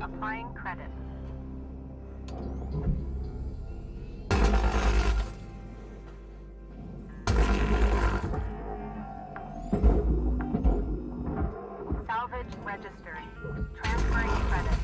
Applying credit. Salvage registered. Transferring credit.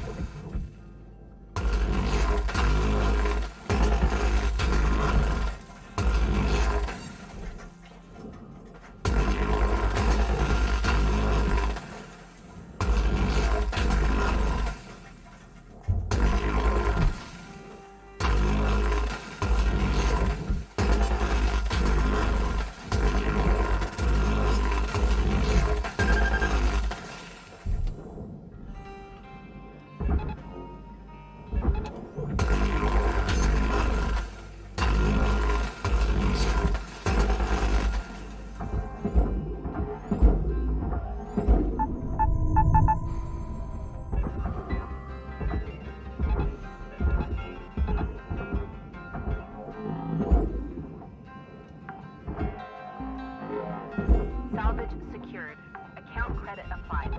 Salvage secured. Account credit applied.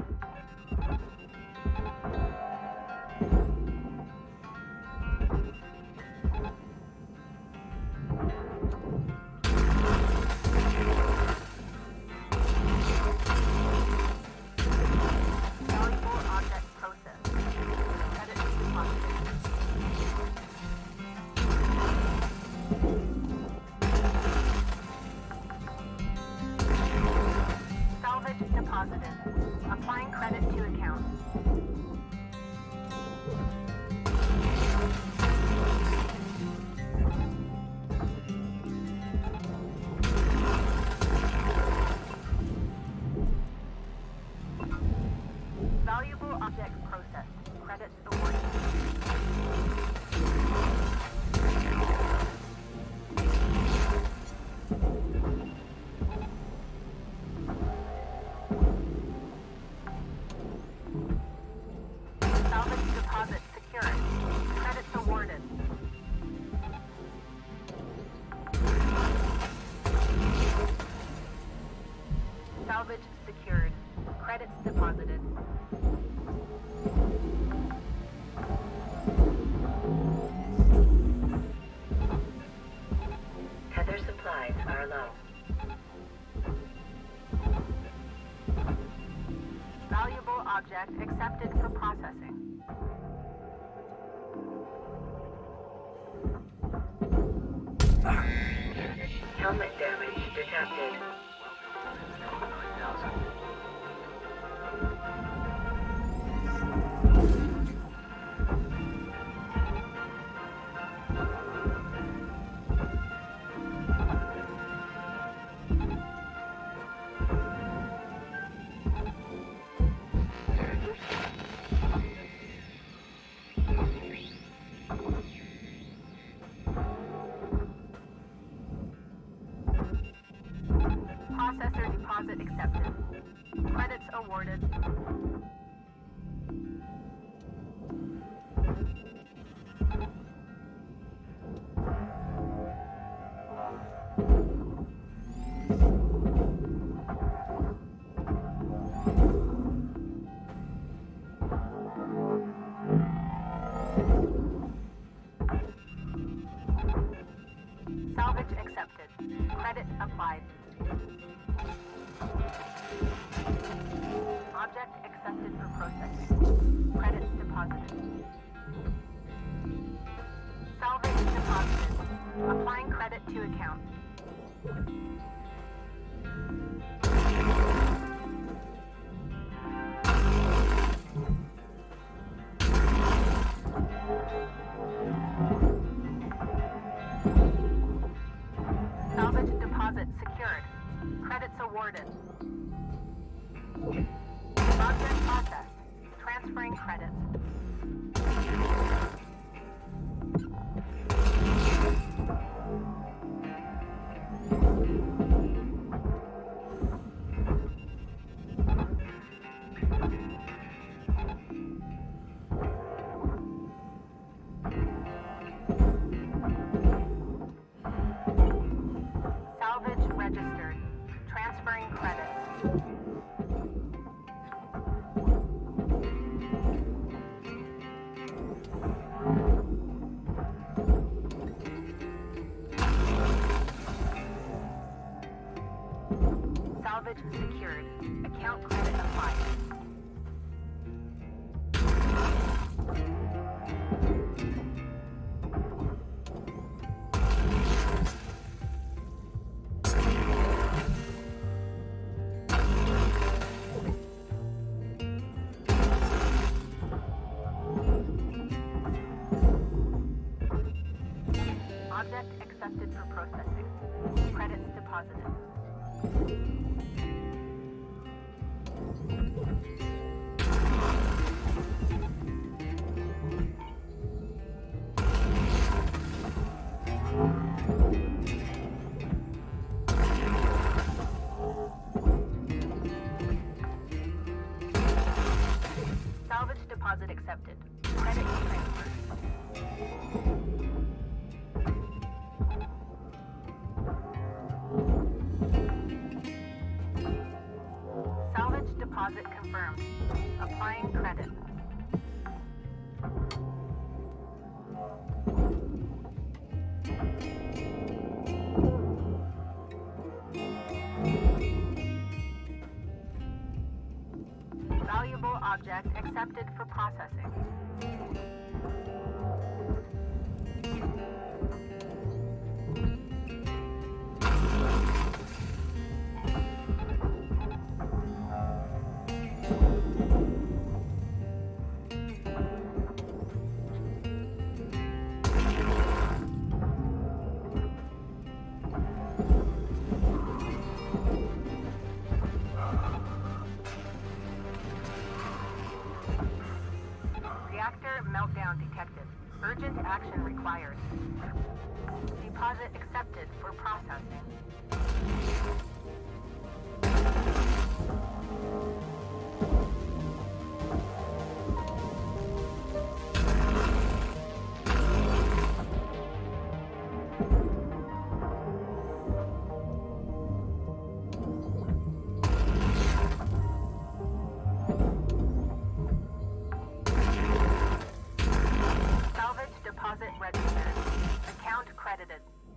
Valuable object processed. Credit deposited. Salvage deposited. Applying credit to account. Valuable objects processed. Credits awarded. Salvage deposit secured. Credits awarded. Salvage secured. Credits deposited. Tether supplies are low. Valuable object accepted for processing. Helmet damage detected. Processor deposit accepted. Credits awarded. Salvage accepted. Credit applied. Object accepted for processing. Credits deposited. Salvage deposited. Applying credit to account. Salvage deposit secured. Credits awarded. Object processed. Transferring credits. Salvage registered. Transferring credits. Salvage secured. Account credit applied. Object accepted for processing. Credits deposited. Salvage deposit accepted. Credit transferred. Salvage deposit confirmed. Applying credit. Valuable object accepted for processing. Reactor meltdown detected. Urgent action required. Deposit accepted for processing. Deposit registered. Account credited.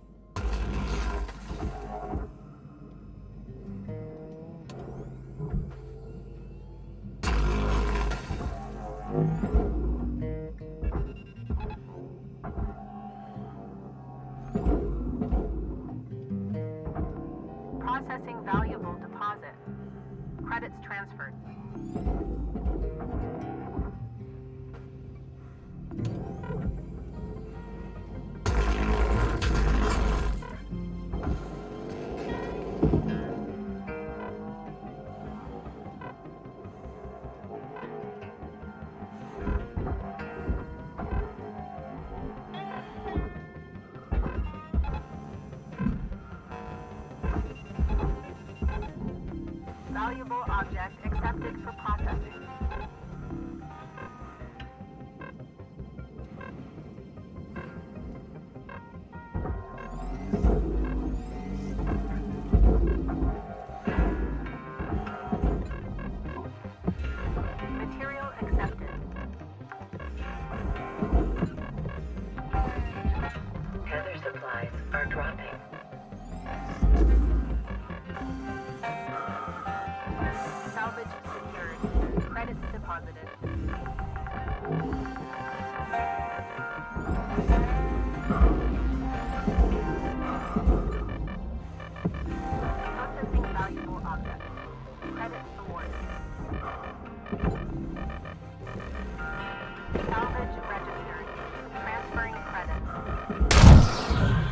Processing valuable deposit. Credits transferred. Valuable object accepted for processing. Material accepted. Tether supplies are dropping. Salvage secured. Credits deposited. Processing valuable objects. Credits awarded. Salvage registered. Transferring credits.